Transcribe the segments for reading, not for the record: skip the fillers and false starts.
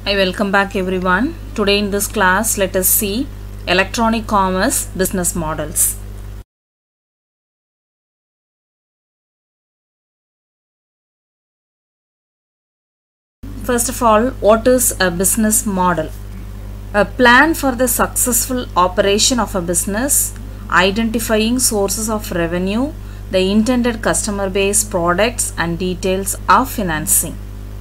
I welcome back everyone. Today in this class, let us see electronic commerce business models. First of all, what is a business model? A plan for the successful operation of a business, identifying sources of revenue, the intended customer base, products and details of financing.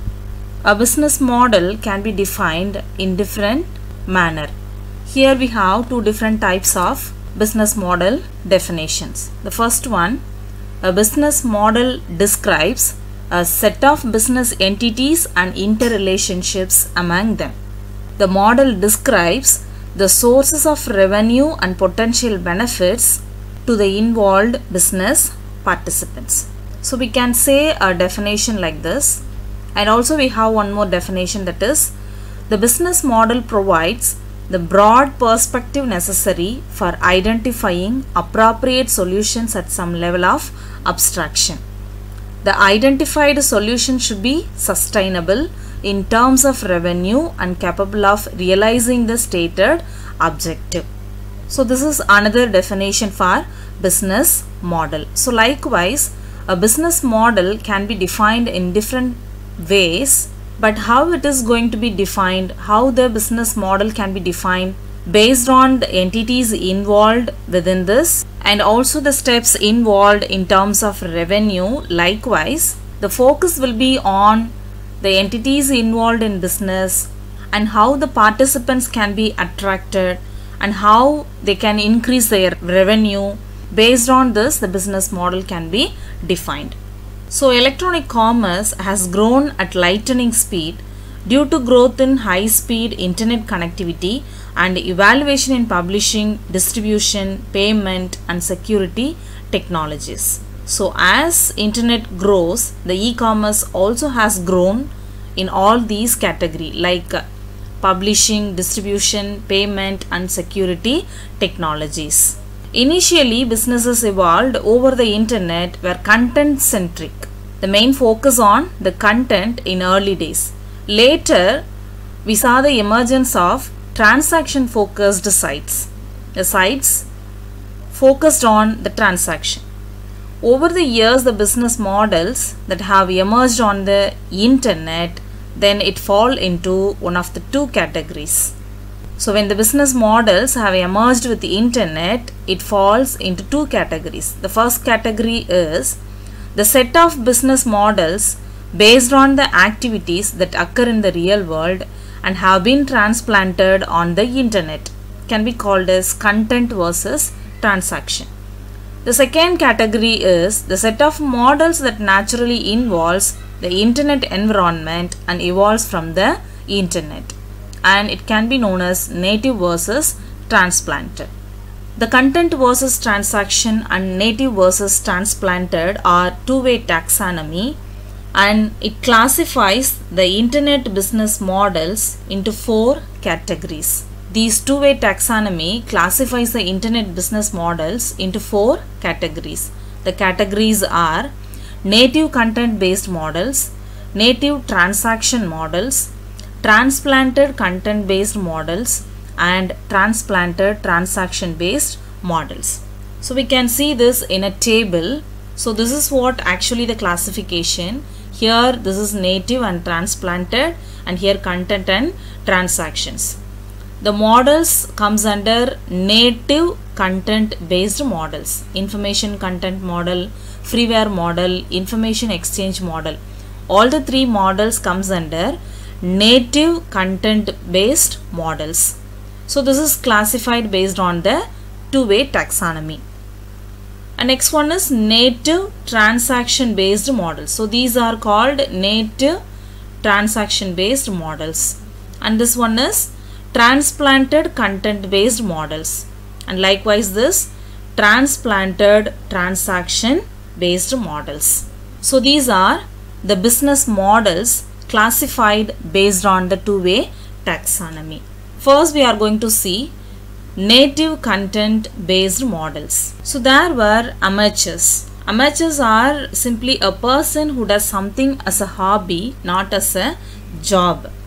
A business model can be defined in different manner. Here we have two different types of business model definitions. The first one, a business model describes a set of business entities and interrelationships among them. The model describes the sources of revenue and potential benefits to the involved business participants. So we can say a definition like this. And also we have one more definition, that is, the business model provides the broad perspective necessary for identifying appropriate solutions at some level of abstraction. The identified solution should be sustainable in terms of revenue and capable of realizing the stated objective. So this is another definition for business model. So likewise, a business model can be defined in different ways, but how it is going to be defined, how the business model can be defined based on the entities involved within this and also the steps involved in terms of revenue. Likewise, the focus will be on the entities involved in business and how the participants can be attracted and how they can increase their revenue. Based on this, the business model can be defined. So electronic commerce has grown at lightning speed due to growth in high-speed internet connectivity and evaluation in publishing, distribution, payment and security technologies. So as internet grows, the e-commerce also has grown in all these categories like publishing, distribution, payment and security technologies. Initially, businesses evolved over the internet were content-centric. The main focus on the content in early days. Later, we saw the emergence of transaction-focused sites. The sites focused on the transaction. Over the years, the business models that have emerged on the internet, then it fall into one of the two categories. So when the business models have emerged with the internet, it falls into two categories. The first category is the set of business models based on the activities that occur in the real world and have been transplanted on the internet, can be called as content versus transaction. The second category is the set of models that naturally involves the internet environment and evolves from the internet, and it can be known as native versus transplanted. The content versus transaction and native versus transplanted are two-way taxonomy, and it classifies the internet business models into four categories. These two-way taxonomy classifies the internet business models into four categories. The categories are native content-based models, native transaction models, transplanted content-based models and transplanted transaction-based models. So we can see this in a table. So this is what actually the classification. Here this is native and transplanted, and here content and transactions. The models comes under native content-based models, information content model, freeware model, information exchange model. All the three models comes under native content based models. So this is classified based on the two-way taxonomy. And next one is native transaction based models. So these are called native transaction based models. And this one is transplanted content based models. And likewise this transplanted transaction based models. So these are the business models classified based on the two-way taxonomy. First, we are going to see native content based models. So there were amateurs. Amateurs are simply a person who does something as a hobby, not as a job.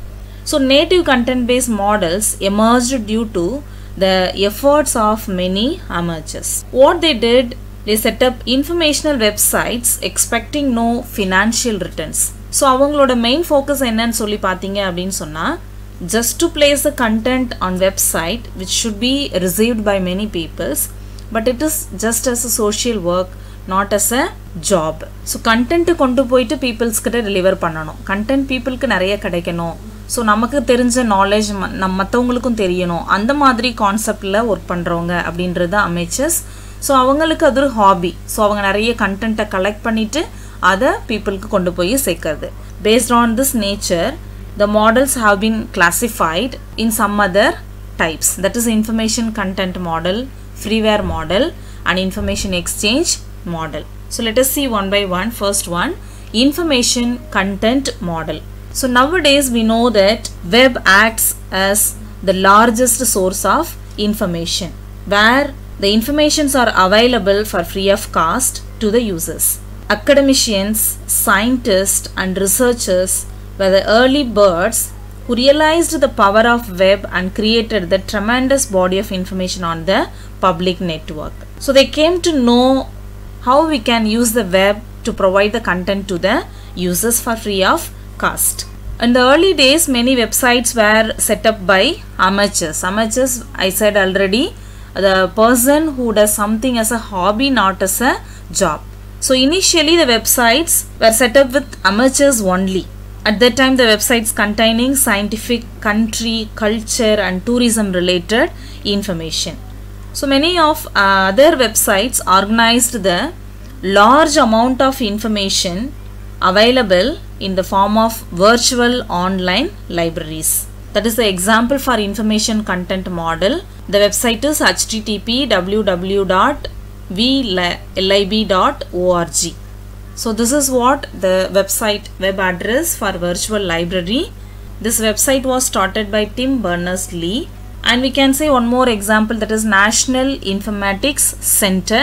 So native content-based models emerged due to the efforts of many amateurs. What they did, they set up informational websites expecting no financial returns. So அவங்களோட main focus என்னன்னு சொல்லி பார்த்தீங்க அப்படின்னு சொன்னா, just to place the content on website which should be received by many peoples, but it is just as a social work, not as a job. So content கொண்டு போயிட்டு peoples கிட்ட deliver பண்ணணும். Content peopleக்கு நிறைய கிடைக்கணும். So நமக்கு தெரிஞ்ச knowledge மற்றவங்களுக்கும் தெரியணும், அந்த மாதிரி கான்செப்டில் ஒர்க் பண்ணுறவங்க அப்படின்றது அமேச்சர்ஸ். ஸோ அவங்களுக்கு அது ஒரு ஹாபி. ஸோ அவங்க நிறைய கண்டென்ட்டை கலெக்ட் பண்ணிவிட்டு அதை பீப்புளுக்கு கொண்டு போய் சேர்க்கறது. Based on this nature, the models have been classified in some other types, that is information content model, freeware model and information exchange model. So let us see one by one. First one, information content model. So nowadays we know that web acts as the largest source of information, where the informations are available for free of cost to the users. Academicians, scientists and researchers were the early birds who realized the power of web and created the tremendous body of information on the public network. So they came to know how we can use the web to provide the content to the users for free of cost. In the early days, many websites were set up by amateurs. Amateurs, I said already, the person who does something as a hobby, not as a job. So initially the websites were set up with amateurs only. At that time, the websites containing scientific, country, culture and tourism related information. So many of other websites organized the large amount of information available in the form of virtual online libraries. That is the example for information content model. The website is http://wlib.org. So this is what the web address for virtual library. This website was started by Tim Berners-Lee. And we can say one more example, that is National Informatics Center,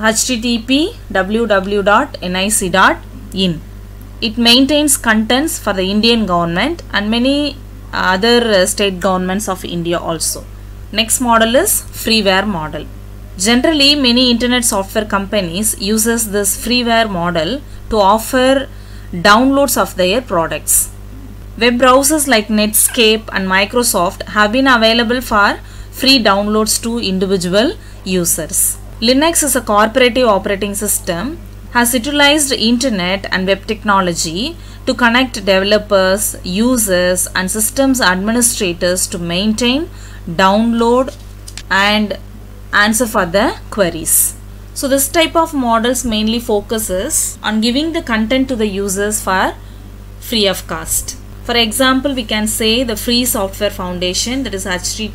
http://www.nic.in. It maintains contents for the Indian government and many other state governments of India also. Next model is freeware model. Generally, many internet software companies uses this freeware model to offer downloads of their products. Web browsers like Netscape and Microsoft have been available for free downloads to individual users. Linux is a cooperative operating system, has utilized internet and web technology to connect developers, users and systems administrators to maintain, download and answer for the queries. So this type of models mainly focuses on giving the content to the users for free of cost. For example, we can say the Free Software Foundation, that is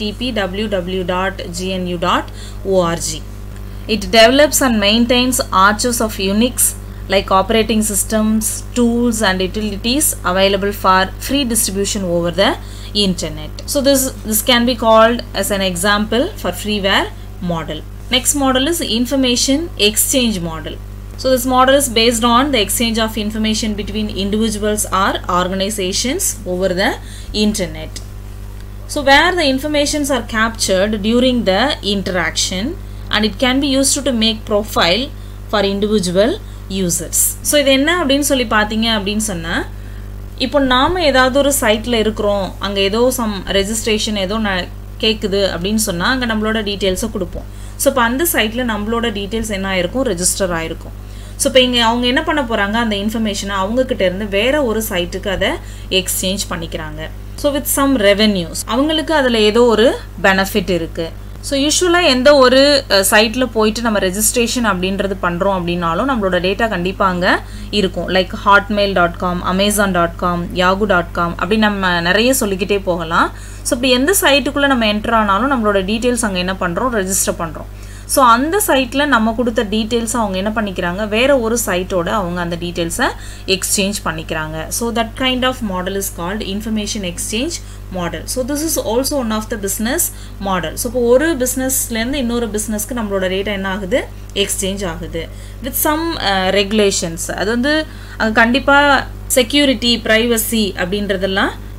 http://www.gnu.org. It develops and maintains archives of Unix like operating systems, tools and utilities available for free distribution over the internet. So this can be called as an example for freeware model. Next model is information exchange model. So this model is based on the exchange of information between individuals or organizations over the internet. So where the informations are captured during the interaction, and it can be used to make profile for individual users. So இது என்ன அப்படின்னு சொல்லி பார்த்தீங்க அப்படின்னு சொன்னா, இப்போ நாம ஏதாவது ஒரு சைட்ல இருக்கிறோம், அங்க ஏதோ சம் ரெஜிஸ்ட்ரேஷன் ஏதோ கேக்குது அப்படின்னு சொன்னா அங்க நம்மளோட டீடைல்ஸை கொடுப்போம். ஸோ இப்போ அந்த சைட்ல நம்மளோட டீடைல்ஸ் என்ன ஆயிருக்கும், ரெஜிஸ்டர் ஆயிருக்கும். ஸோ இப்போ இங்கே அவங்க என்ன பண்ண போறாங்க, அந்த இன்ஃபர்மேஷனை அவங்கக்கிட்ட இருந்து வேற ஒரு சைட்டுக்கு அதை எக்ஸ்சேஞ்ச் பண்ணிக்கிறாங்க. ஸோ வித் சம் ரெவென்யூஸ், அவங்களுக்கு அதில் ஏதோ ஒரு பெனிஃபிட் இருக்கு. ஸோ யூஸ்வலாக எந்த ஒரு சைட்டில் போயிட்டு நம்ம ரெஜிஸ்ட்ரேஷன் அப்படின்றது பண்ணுறோம் அப்படின்னாலும் நம்மளோட டேட்டா கண்டிப்பாக அங்கே இருக்கும். லைக் hotmail.com, amazon.com, yahoo.com அப்படி நம்ம நிறைய சொல்லிக்கிட்டே போகலாம். ஸோ இப்படி எந்த சைட்டுக்குள்ளே நம்ம என்ட்ரு ஆனாலும் நம்மளோட டீட்டெயில்ஸ் அங்கே என்ன பண்ணுறோம், ரெஜிஸ்டர் பண்ணுறோம். ஸோ அந்த சைட்டில் நம்ம கொடுத்த டீட்டெயில்ஸை அவங்க என்ன பண்ணிக்கிறாங்க, வேறு ஒரு சைட்டோட அவங்க அந்த டீட்டெயில்ஸை எக்ஸ்சேஞ்ச் பண்ணிக்கிறாங்க. So that kind of model is called information exchange model. So this is also one of the business model. So இப்போ ஒரு பிஸ்னஸ்லேருந்து இன்னொரு பிஸ்னஸ்க்கு நம்மளோட டேட்டா என்ன ஆகுது, எக்ஸ்சேஞ்ச் ஆகுது வித் சம் ரெகுலேஷன்ஸ். அது வந்து கண்டிப்பாக செக்யூரிட்டி, ப்ரைவசி அப்படின்றதெல்லாம்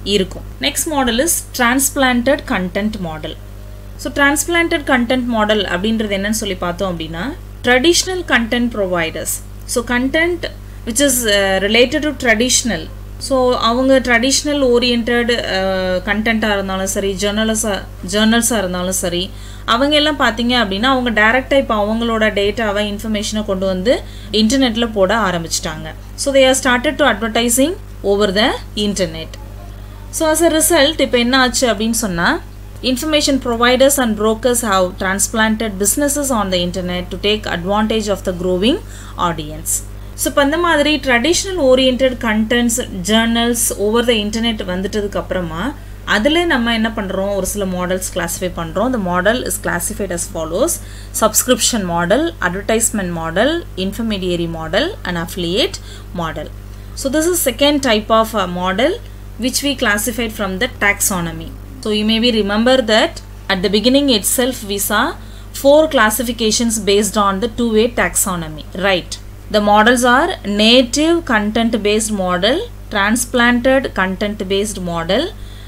இருக்கும். Next model is transplanted content model. So transplanted content model அப்படின்றது என்னன்னு சொல்லி பார்த்தோம் அப்படின்னா traditional content providers. So content which is related to traditional. So அவங்க traditional oriented கண்டென்ட்டாக இருந்தாலும் சரி ஜேர்னல்ஸாக இருந்தாலும் சரி அவங்க எல்லாம் பார்த்தீங்க அப்படின்னா அவங்க டைரெக்டாக இப்போ அவங்களோட டேட்டாவை இன்ஃபர்மேஷனை கொண்டு வந்து இன்டர்நெட்டில் போட ஆரம்பிச்சிட்டாங்க. So they are started to advertising over the internet. So as a result இப்போ என்ன ஆச்சு அப்படின்னு சொன்னால் information providers and brokers have transplanted businesses on the internet to take advantage of the growing audience. So இப்போ இந்த மாதிரி traditional orient contents journals over the internet வந்துட்டதுக்கு அப்புறமா அதில் நம்ம என்ன பண்ணுறோம் ஒரு சில மாடல்ஸ் கிளாஸிஃபை பண்ணுறோம். The model is classified as follows: subscription model, advertisement model, intermediary model and affiliate model. So this is second type of model which we classified from the taxonomy. So you may be remember that at the beginning itself we saw 4 classifications based on the two-way taxonomy, right? The models are native content based model, transplanted content based model,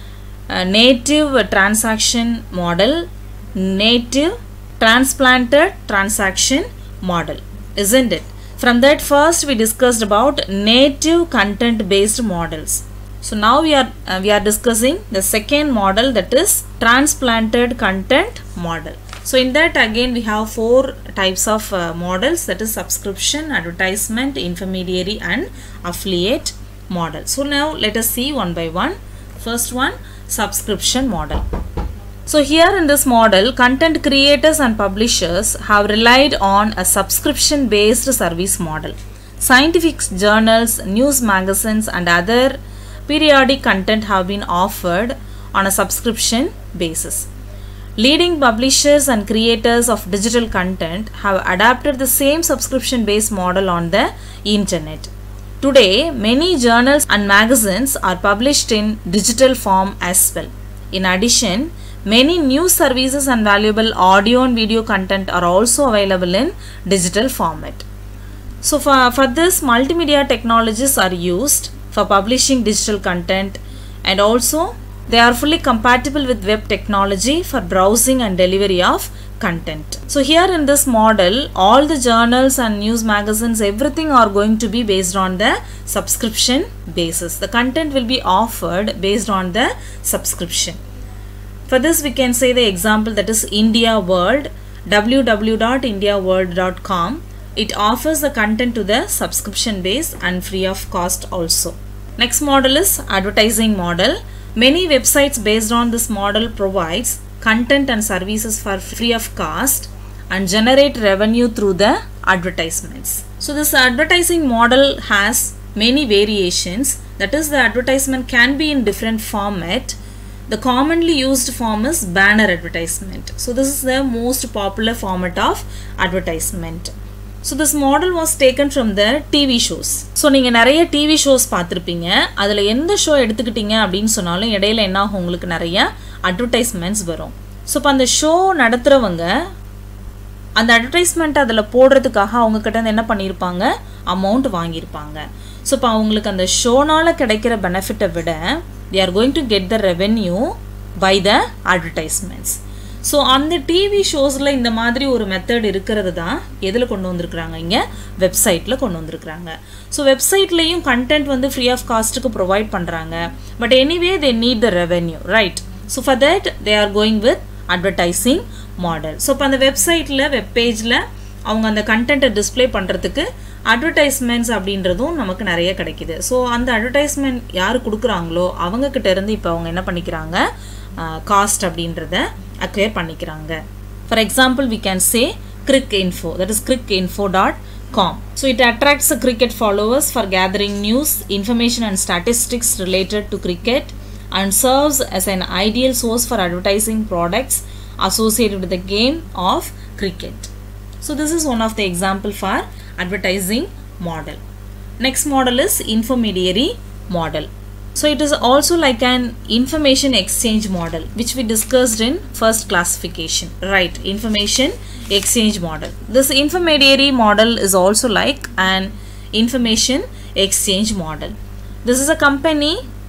native transaction model, native transplanted transaction model, isn't it? From that first we discussed about native content based models. So now we are discussing the second model, that is transplanted content model. So in that again we have 4 types of models, that is subscription, advertisement, intermediary and affiliate model. So now let us see one by one. First one, subscription model. So here in this model, content creators and publishers have relied on a subscription based service model. Scientific journals, news magazines and other periodic content have been offered on a subscription basis. Leading publishers and creators of digital content have adapted the same subscription based model on the internet. Today, many journals and magazines are published in digital form as well. In addition, many news services and valuable audio and video content are also available in digital format. So for this, multimedia technologies are used for publishing digital content, and also they are fully compatible with web technology for browsing and delivery of content. So here in this model, all the journals and news magazines, everything are going to be based on the subscription basis. The content will be offered based on the subscription. For this we can say the example, that is India World, www.indiaworld.com. It offers the content to the subscription base and free of cost also. Next model is advertising model. Many websites based on this model provides content and services for free of cost and generate revenue through the advertisements. So this advertising model has many variations, that is the advertisement can be in different format. The commonly used form is banner advertisement. So this is the most popular format of advertisement. So this model was taken from the TV shows. So நீங்க நிறைய TV shows பார்த்திருப்பீங்க. அதுல எந்த show எடுத்துக்கிட்டீங்க அப்படின்னு சொன்னாலும் இடையில என்ன ஆகும், உங்களுக்கு நிறைய அட்வர்டைஸ்மெண்ட்ஸ் வரும். ஸோ இப்போ அந்த ஷோ நடத்துறவங்க அந்த அட்வர்டைஸ்மெண்ட் அதில் போடுறதுக்காக அவங்க கிட்ட என்ன பண்ணியிருப்பாங்க, அமௌண்ட் வாங்கியிருப்பாங்க. ஸோ இப்போ அவங்களுக்கு அந்த ஷோனால கிடைக்கிற பெனிஃபிட்டை விட they are going to get the revenue by the advertisements. So அந்த டிவி ஷோஸில் இந்த மாதிரி ஒரு மெத்தட் இருக்கிறது தான் எதில் கொண்டு வந்திருக்கிறாங்க, இங்கே வெப்சைட்டில் கொண்டு வந்திருக்கிறாங்க. ஸோ வெப்சைட்லேயும் கண்டென்ட் வந்து ஃப்ரீ ஆஃப் காஸ்ட்டுக்கு ப்ரொவைட் பண்ணுறாங்க. But anyway they need the revenue, right? So for that they are going with advertising model. So இப்போ அந்த வெப்சைட்டில் வெப்பேஜில் அவங்க அந்த கண்டென்ட்டை டிஸ்பிளே பண்ணுறதுக்கு அட்வர்டைஸ்மெண்ட்ஸ் அப்படின்றதும் நமக்கு நிறைய கிடைக்கிது. ஸோ அந்த அட்வர்டைஸ்மெண்ட் யார் கொடுக்குறாங்களோ அவங்கக்கிட்ட இருந்து இப்போ அவங்க என்ன பண்ணிக்கிறாங்க, காஸ்ட் அப்படின்றத acquire பண்ணிக்கிறாங்க. For example, we can say Cricinfo, that is cricinfo.com. So it attracts the cricket followers for gathering news, information and statistics related to cricket and serves as an ideal source for advertising products associated with the game of cricket. So this is one of the example for advertising model. Next model is intermediary model. So it is also like an information exchange model, which we discussed in first classification, right? Information exchange model. This intermediary model is also like an information exchange model. This is a company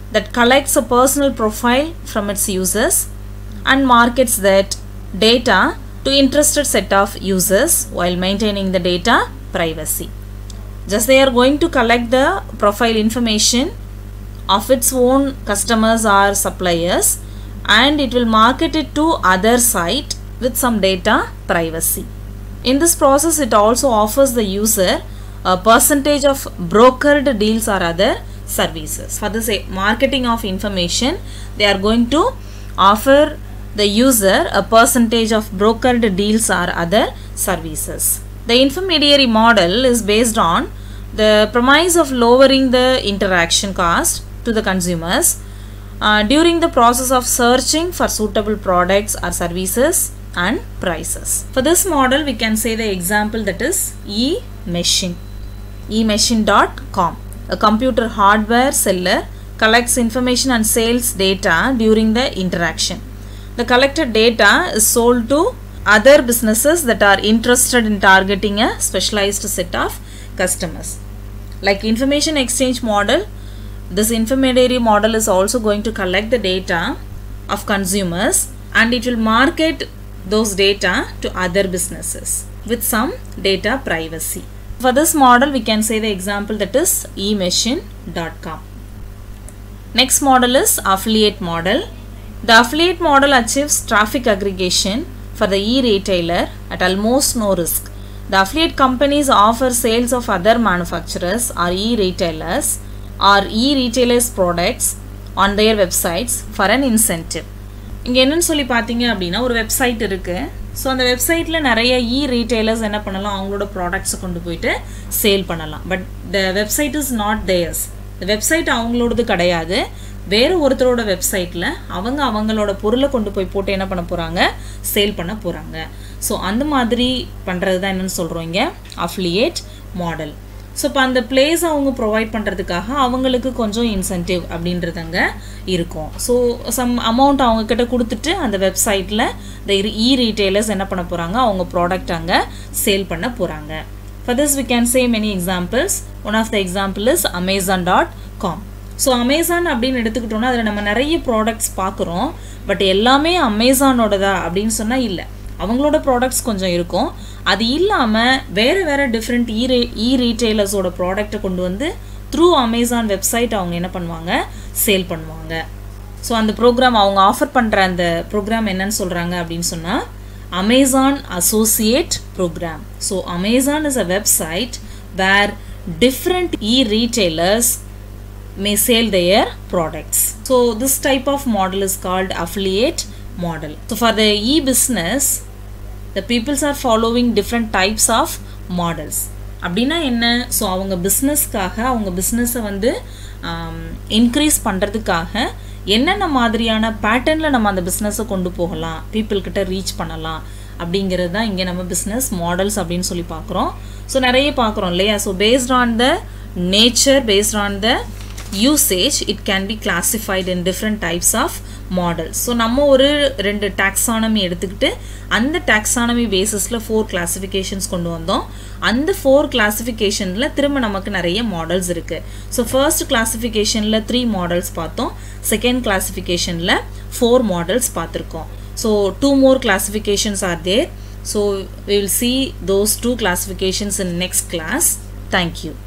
that collects a personal profile from its users and markets that data to interested set of users while maintaining the data privacy. Just they are going to collect the profile information of its own customers or suppliers, and it will market it to other site with some data privacy. In this process, it also offers the user a percentage of brokered deals or other services. For this marketing of information, they are going to offer the user a percentage of brokered deals or other services. The intermediary model is based on the premise of lowering the interaction cost to the consumers during the process of searching for suitable products or services and prices. For this model, we can say the example that is eMachine. eMachine.com. A computer hardware seller collects information and sales data during the interaction. The collected data is sold to other businesses that are interested in targeting a specialized set of customers. Like information exchange model, this intermediary model is also going to collect the data of consumers and it will market those data to other businesses with some data privacy. For this model, we can say the example that is eMachine.com. Next model is affiliate model. The affiliate model achieves traffic aggregation for the e-retailer at almost no risk. The affiliate companies offer sales of other manufacturers or e-retailers products on their websites for an incentive. இங்கே என்னன்னு சொல்லி பார்த்தீங்க அப்படின்னா ஒரு website இருக்குது. So அந்த வெப்சைட்டில் நிறைய ரீட்டைலர்ஸ் என்ன பண்ணலாம், அவங்களோட ப்ராடக்ட்ஸை கொண்டு போயிட்டு சேல் பண்ணலாம். But the website is not theirs. இந்த வெப்சைட் அவங்களோடது கிடையாது, வேறு ஒருத்தரோட வெப்சைட்டில் அவங்களோட பொருளை கொண்டு போய் போட்டு என்ன பண்ண போகிறாங்க, சேல் பண்ண போகிறாங்க. ஸோ அந்த மாதிரி பண்ணுறது தான் என்னென்னு சொல்கிறோம் இங்கே அஃபிலியேட் மாடல். ஸோ இப்போ அந்த பிளேஸ் அவங்க ப்ரொவைட் பண்ணுறதுக்காக அவங்களுக்கு கொஞ்சம் இன்சென்டிவ் அப்படின்றது அங்கே இருக்கும். ஸோ சம் அமௌண்ட் அவங்கக்கிட்ட கொடுத்துட்டு அந்த வெப்சைட்டில் இந்த ரீட்டைலர்ஸ் என்ன பண்ண போகிறாங்க, அவங்க ப்ராடக்ட் அங்கே சேல் பண்ண போகிறாங்க. For this we can say many examples. One of the example is Amazon.com. So Amazon அப்படின்னு எடுத்துக்கிட்டோன்னா அதில் நம்ம நிறைய ப்ராடக்ட்ஸ் பார்க்குறோம். பட் எல்லாமே அமேசானோடதா அப்படின்னு சொன்னால் இல்லை, அவங்களோட ப்ராடக்ட்ஸ் கொஞ்சம் இருக்கும். அது இல்லாமல் வேறு டிஃப்ரெண்ட் ரீட்டைலர்ஸோட ப்ராடக்டை கொண்டு வந்து த்ரூ அமேசான் வெப்சைட் அவங்க என்ன பண்ணுவாங்க, சேல் பண்ணுவாங்க. ஸோ அந்த ப்ரோக்ராம் அவங்க ஆஃபர் பண்ணுற அந்த ப்ரோக்ராம் என்னன்னு சொல்கிறாங்க அப்படின்னு சொன்னால் Amazon associate program. So Amazon is a website where different e-retailers may sell their products. So this type of model is called affiliate model. So for the e-business, the peoples are following different types of models. அப்படின்னா என்ன, so அவங்க பிஸ்னஸ்க்காக அவங்க பிஸ்னஸை வந்து increase பண்ணுறதுக்காக என்னென்ன மாதிரியான பேட்டர்னில் நம்ம அந்த பிஸ்னஸை கொண்டு போகலாம், பீப்புள்கிட்ட ரீச் பண்ணலாம் அப்படிங்கிறது தான் இங்கே நம்ம பிஸ்னஸ் மாடல்ஸ் அப்படின்னு சொல்லி பார்க்குறோம். ஸோ நிறைய பார்க்குறோம் இல்லையா. So based on the nature, based on the usage, it can be classified in different types of models. So நம்ம ஒரு 2 taxonomy எடுத்துக்கிட்டு அந்த taxonomy basisல 4 classifications கொண்டு வந்தோம். அந்த 4 classificationல திரும்ப நமக்கு நிறைய models இருக்கு. So first classificationல 3 models பார்த்தோம், second classificationல 4 models பார்த்திருக்கோம். So 2 more classifications are there. So we will see those 2 classifications in next class. Thank you.